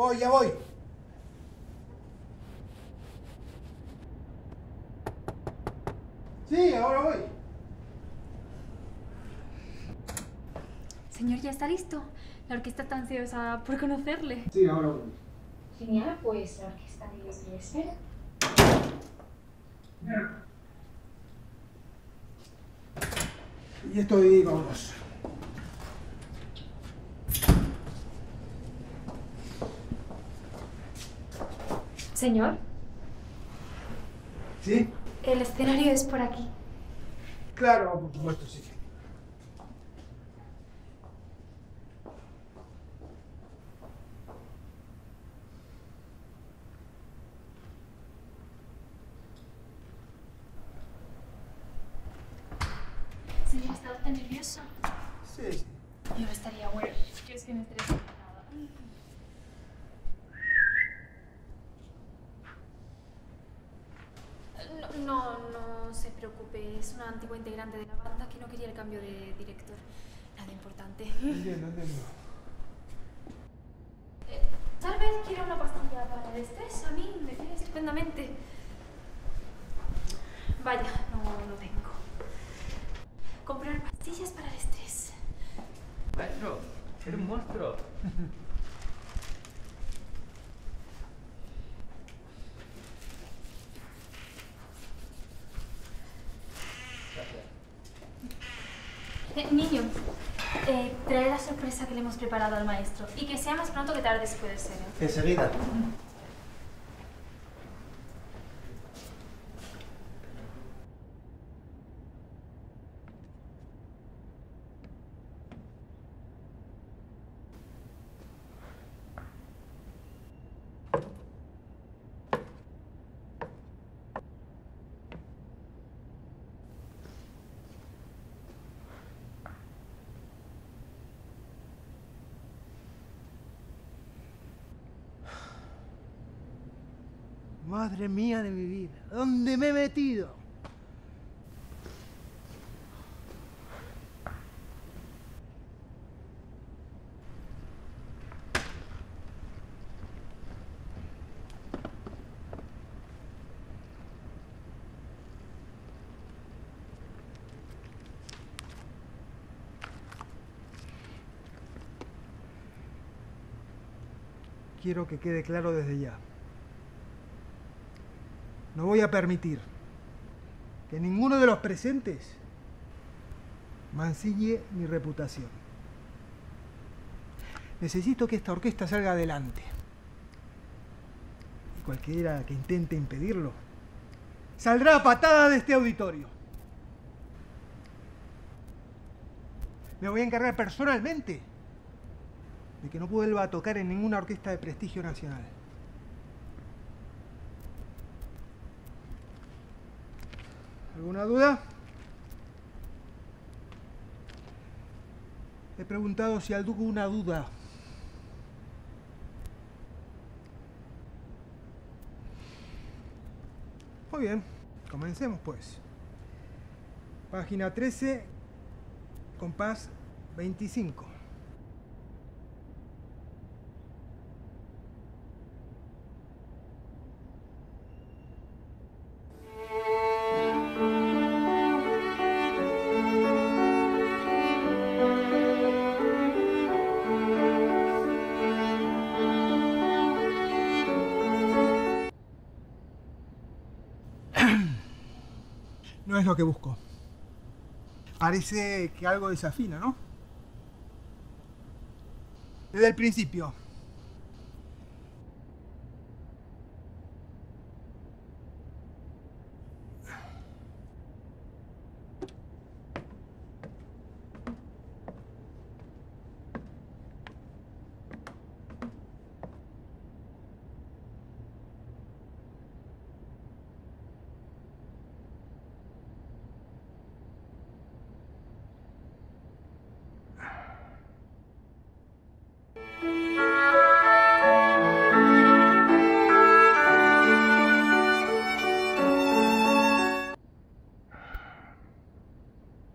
Voy, ya voy. Sí, ahora voy. Señor, ¿ya está listo? La orquesta está ansiosa por conocerle. Sí, ahora voy. Genial, pues la orquesta de espera. Y estoy, vámonos. Señor, ¿Sí? el escenario es por aquí. Claro, por supuesto, sí. Señor, ¿está usted nervioso? Sí, sí. Yo estaría bueno. Yo es que no estreso nada. No se preocupe. Es una antigua integrante de la banda que no quería el cambio de director. Nada importante. Entiendo, entiendo. Tal vez quiera una pastilla para el estrés. A mí me viene estupendamente. Vaya, no tengo. Comprar pastillas para el estrés. Maestro, eres un monstruo. Niño, trae la sorpresa que le hemos preparado al maestro. Y que sea más pronto que tarde, si puede ser. Enseguida. Madre mía de mi vida, ¿dónde me he metido? Quiero que quede claro desde ya. No voy a permitir que ninguno de los presentes mancille mi reputación. Necesito que esta orquesta salga adelante. Y cualquiera que intente impedirlo, saldrá a patada de este auditorio. Me voy a encargar personalmente de que no vuelva a tocar en ninguna orquesta de prestigio nacional. ¿Alguna duda? He preguntado si alguna duda. Muy bien, comencemos pues. Página 13, compás 25. No es lo que busco. Parece que algo desafina, ¿no? Desde el principio.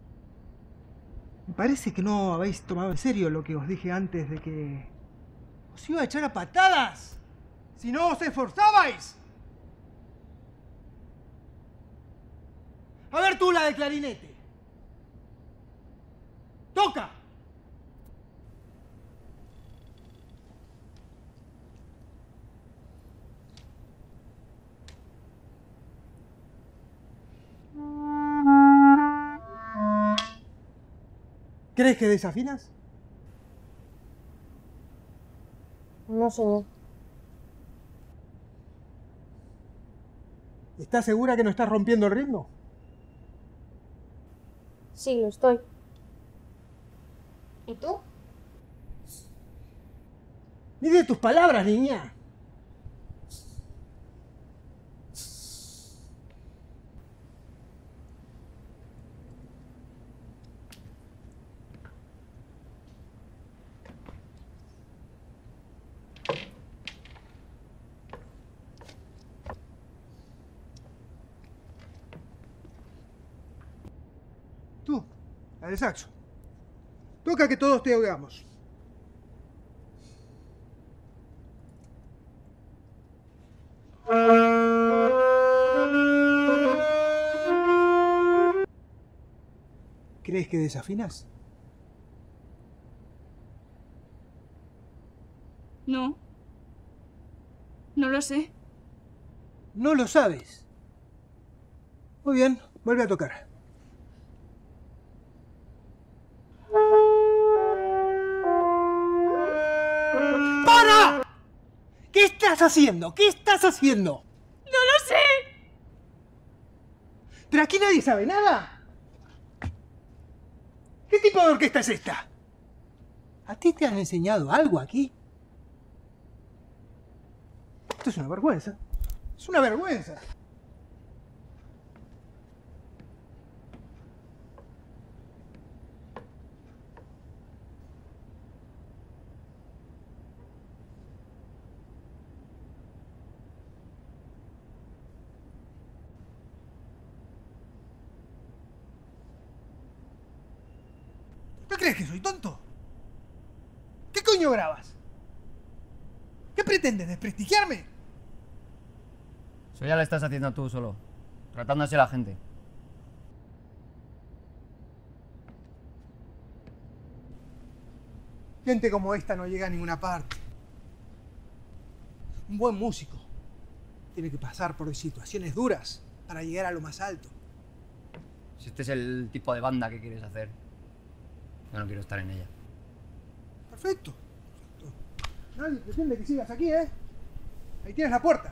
Parece que no habéis tomado en serio lo que os dije antes de que Os iba a echar a patadas si no os esforzabais. A ver tú la de clarinete. ¡Toca! ¿Crees que desafinas? No, señor. ¿Estás segura que no estás rompiendo el ritmo? Sí, lo estoy. ¿Y tú? Mide tus palabras, niña. Tú, la del saxo. Toca que todos te oigamos. ¿Crees que desafinas? No. No lo sé. No lo sabes. Muy bien, vuelve a tocar. ¡Para! ¿Qué estás haciendo? ¿Qué estás haciendo? ¡No lo sé! ¿Pero aquí nadie sabe nada? ¿Qué tipo de orquesta es esta? ¿A ti te han enseñado algo aquí? Esto es una vergüenza. Es una vergüenza. ¿No crees que soy tonto? ¿Qué coño grabas? ¿Qué pretendes, desprestigiarme? Eso ya lo estás haciendo tú solo, tratándose a la gente. Gente como esta no llega a ninguna parte. Un buen músico tiene que pasar por situaciones duras para llegar a lo más alto. Si este es el tipo de banda que quieres hacer, yo no quiero estar en ella. Perfecto. Nadie pretende que sigas aquí, ¿eh? Ahí tienes la puerta.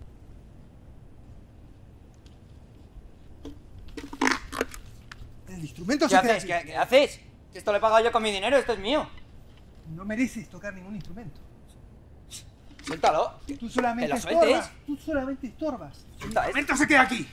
El instrumento ¿Qué se queda haces? aquí. ¿Qué haces? Esto lo he pagado yo con mi dinero, esto es mío. No mereces tocar ningún instrumento. Suéltalo. Tú solamente ¿Que lo estorbas. sueltes? Tú solamente estorbas. El Suelta esto. instrumento se queda aquí.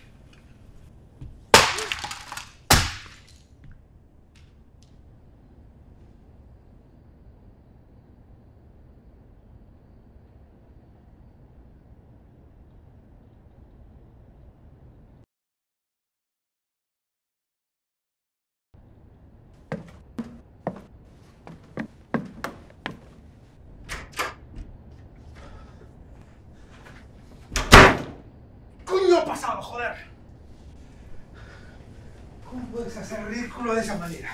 ¿Qué ha pasado, joder? ¿Cómo puedes hacer ridículo de esa manera?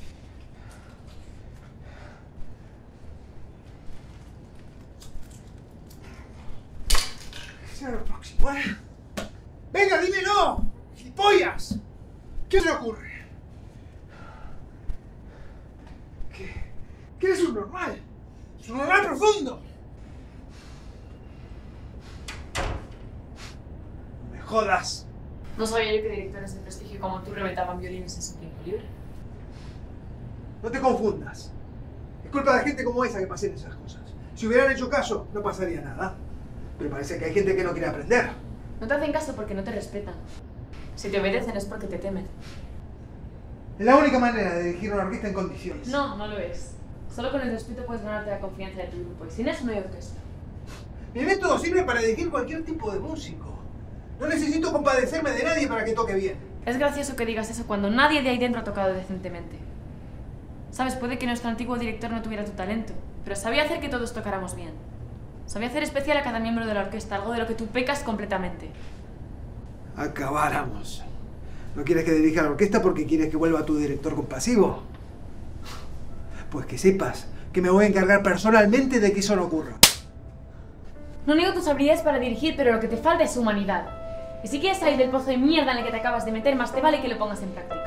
¿Qué será lo próximo, eh? ¡Venga, dímelo! ¡Gilipollas! ¿Qué te ocurre? ¿Qué eres un normal? ¡Es un normal profundo! ¡No me jodas! No sabía yo que directores de prestigio como tú reventaban violines en su tiempo libre. No te confundas. Es culpa de gente como esa que pasen esas cosas. Si hubieran hecho caso, no pasaría nada. Pero parece que hay gente que no quiere aprender. No te hacen caso porque no te respetan. Si te obedecen es porque te temen. Es la única manera de dirigir una orquesta en condiciones. No, no lo es. Solo con el respeto puedes ganarte la confianza de tu grupo y sin eso no hay orquesta. Mi método sirve para dirigir cualquier tipo de músico. No necesito compadecerme de nadie para que toque bien. Es gracioso que digas eso cuando nadie de ahí dentro ha tocado decentemente. Sabes, puede que nuestro antiguo director no tuviera tu talento, pero sabía hacer que todos tocáramos bien. Sabía hacer especial a cada miembro de la orquesta, algo de lo que tú pecas completamente. Acabáramos. ¿No quieres que dirija la orquesta porque quieres que vuelva tu director compasivo? Pues que sepas que me voy a encargar personalmente de que eso no ocurra. No niego tus habilidades para dirigir, pero lo que te falta es humanidad. Y si quieres salir del pozo de mierda en el que te acabas de meter, más te vale que lo pongas en práctica.